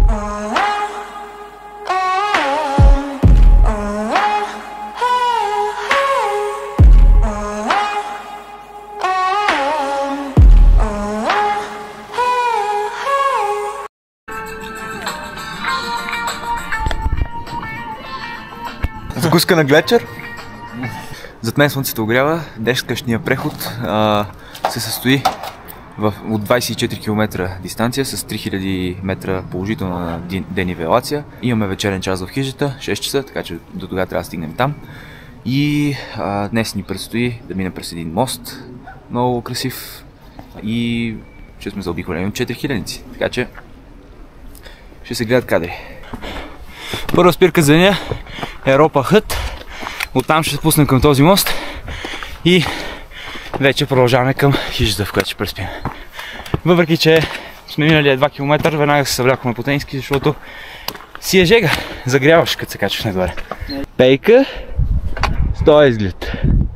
Закуска на Глечер. Зад мен слънцето огрява. Днешния преход се състои от 24 км дистанция с 3000 метра положителна денивелация. Имаме вечерен час в хижата, 6 часа, така че до тогава трябва да стигнем там. И днес ни предстои да минем през един мост, много красив, и ще сме заобиколени от 4000-ници, така че ще се гледат кадри. Първа спирка за деня е Ропа Хът. Оттам ще се пуснем към този мост и вече продължаваме към хижата, в която ще преспим. Въпреки че сме минали 2 км, веднага се съвлякваме по тениски, защото си е жега. Загряваш, като се качваш нагоре. Пейка, с този изглед.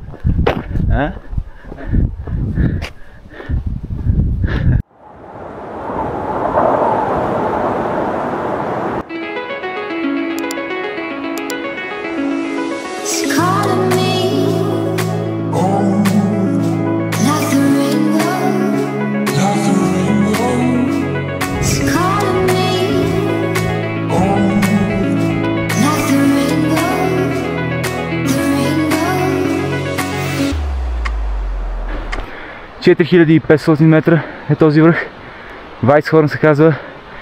– 4500 метра е този връх. Вайцхорн се казва.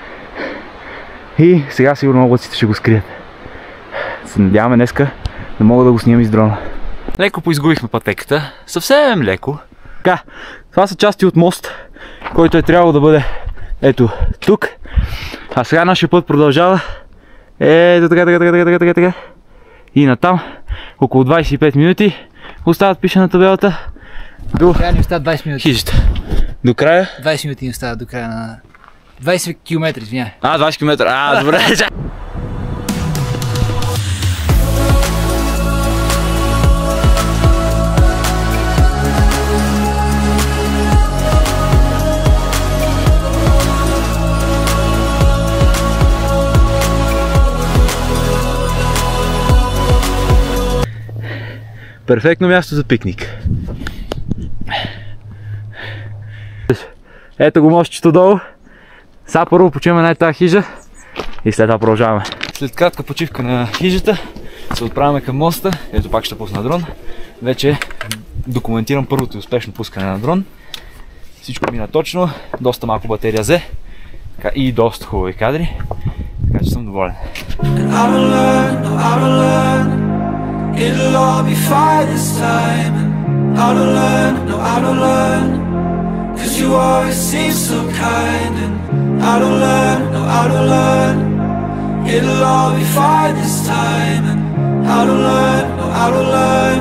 И сега сигурно облаците ще го скрият. Се надяваме днеска да мога да го снимам и с дрона. Леко поизгубихме пътеката. Съвсем леко. Така, това са части от мост, който е трябвало да бъде ето тук. А сега нашия път продължава ето така. И натам около 25 минути остават, пише на табелата. До края ни остават 20 минути. Хижата. До края? 20 минути ни остават до края на 20 км, извиняй. 20 км. Добре. Перфектно място за пикник. Ето го мостчето долу. Сега първо почиваме на тази хижа и след това продължаваме. След кратка почивка на хижата се отправяме към моста. Ето пак ще пусна дрон. Вече документирам първото и успешно пускане на дрон. Всичко мина точно, доста малко батерия взе и доста хубави кадри, така че съм доволен. It'll all be fine this time, and I don't learn, cause you always seem so kind, and I don't learn, it'll all be fine this time, and I don't learn.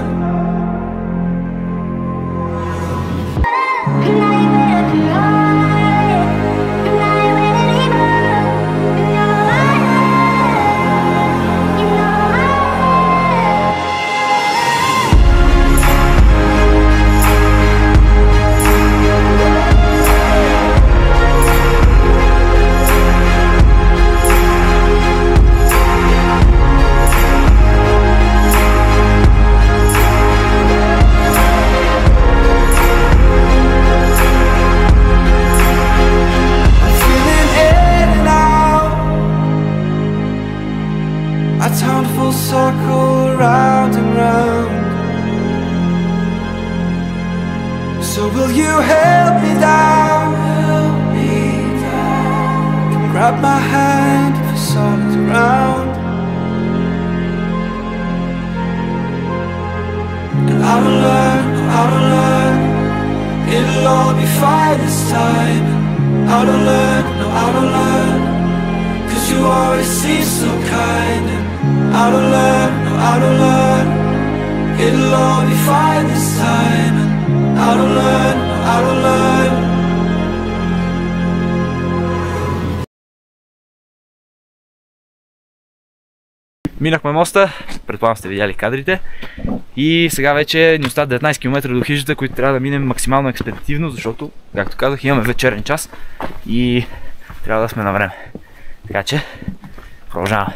Circle round and round. So will you help me down? Come grab my hand if it's solid ground. And I don't learn, it'll all be fine this time. I don't learn, cause you always seem so kind. I don't learn, it'll all be fine this time. I don't learn. Минахме моста, предполагам сте видяли кадрите. И сега вече ни остават 19 км до хижата, които трябва да минем максимално експедитивно, защото, както казах, имаме вечерен час и трябва да сме на време. Така че, продължаваме.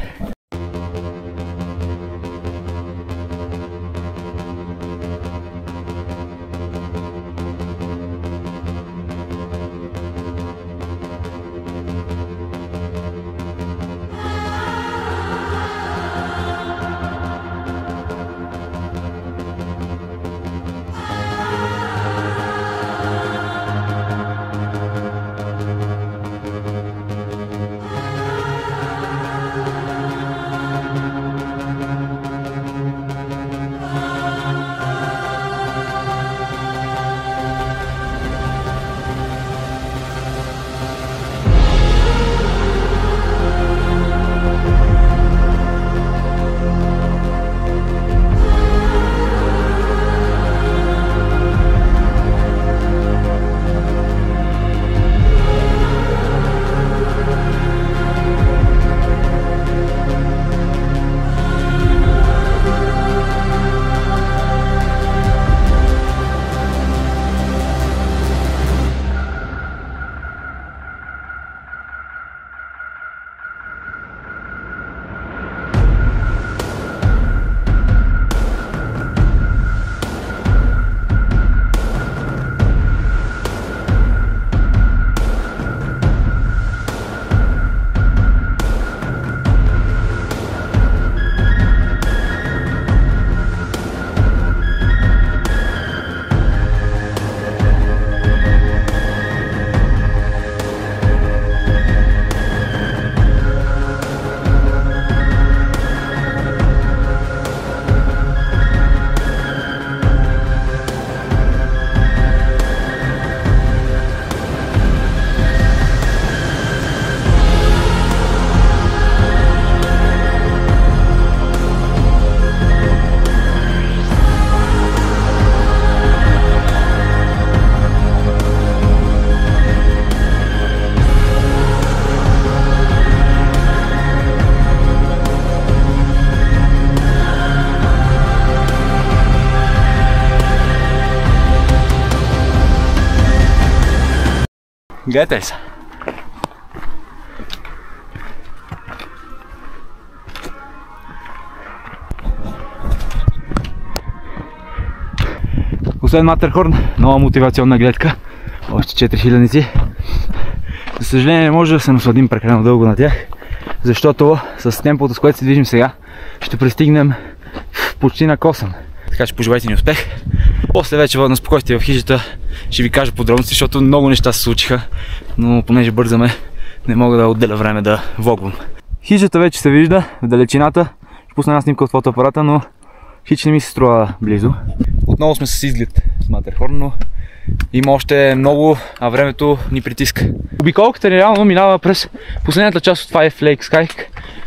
Гледайте ли са? Освен Матерхорн, нова мотивационна гледка, още 4000-ници. За съжаление не може да се насладим прекалено дълго на тях, защото с темпото, с което се движим сега, ще пристигнем почти на косъм. Така че пожелайте ни успех. После вече на спокойствие в хижата ще ви кажа подробности, защото много неща се случиха, но понеже бързаме, не мога да отделя време да влогвам. Хижата вече се вижда в далечината. Ще пусна една снимка от фотоапарата, но хич не ми се струва близо. Отново сме с изглед с Матерхорн, но има още много, а времето ни притиска. Обиколката реално минава през последната част от Five Lakes Hike,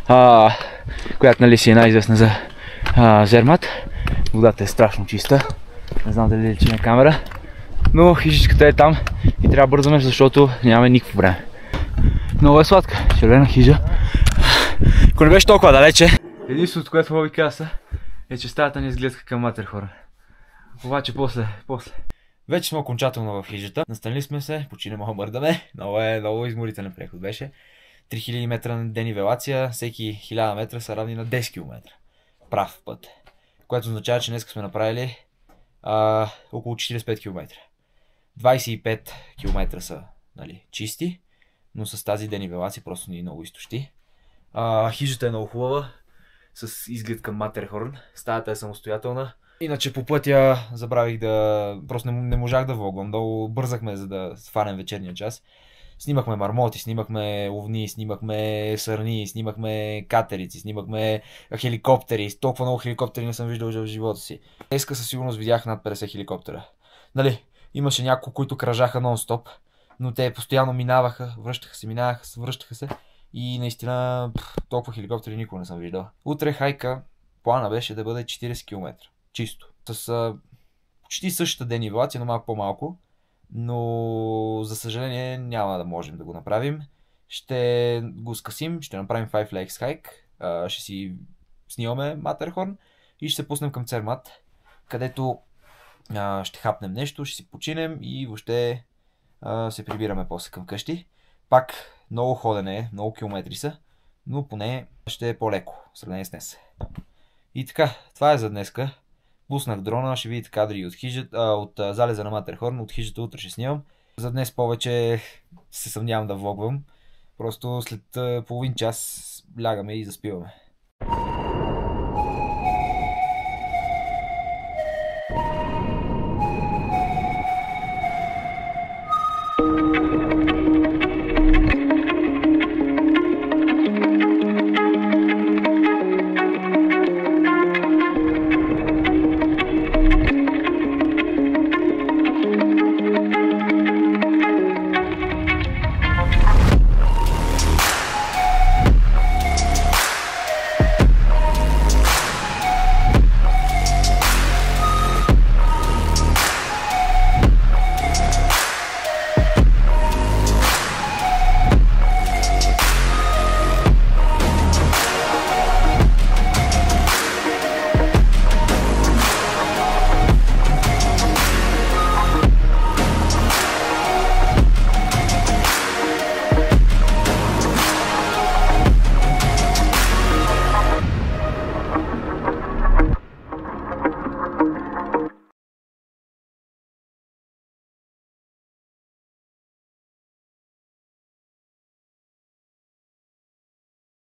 която нали си е най-известна за Зермат. Водата е страшно чиста. Не знам дали личи на камера, но хижичката е там и трябва да бързаме, защото нямаме никакво време. Много е сладка, червена хижа. Ако не беше толкова далече. Единството, което хубави каса, е, че стаята ни изгледка към Матерхорн. Обаче после. Вече сме окончателно в хижата. Настанили сме се, почти не мога мърдаме. Много изморителен преход беше. 3000 метра на денивелация, всеки 1000 метра са равни на 10 км. Прав път. Което означава, че днес сме направили около 45 км. 25 км са чисти, но с тази денивелация просто ни много изтощи. Хижата е много хубава, с изглед към Матерхорн. Стаята е самостоятелна. Иначе по пътя забравих просто не можах да влогвам. Много бързахме, за да сванем вечерния час. Снимахме мармоти, снимахме овни, снимахме сърни, снимахме катерици, снимахме хеликоптери. Толкова много хеликоптери не съм виждал в живота си. Днеска със сигурност видях над 50 хеликоптера. Имаше няколко, които кръжаха нон-стоп, но те постоянно минаваха, връщаха се и наистина толкова хеликоптери никога не съм виждал. Утре хайка, плана беше да бъде 40 км. Чисто. С почти същата денивелация, но малко по-малко. Но за съжаление няма да можем да го направим. Ще го скъсим, ще направим Five Lakes Hike, ще си снимаме Матерхорн и ще се пуснем към Цермат, където ще хапнем нещо, ще си починем и въобще се прибираме после към къщи. Пак много ходене, много километри са, но поне ще е по-леко в сравнение с днес. И така, това е за днеска. Пуснах дрона, ще видите кадри от хижата, от залеза на Матерхорн, от хижата утре ще снимам. За днес повече се съмнявам да влогвам. Просто след половин час лягаме и заспиваме.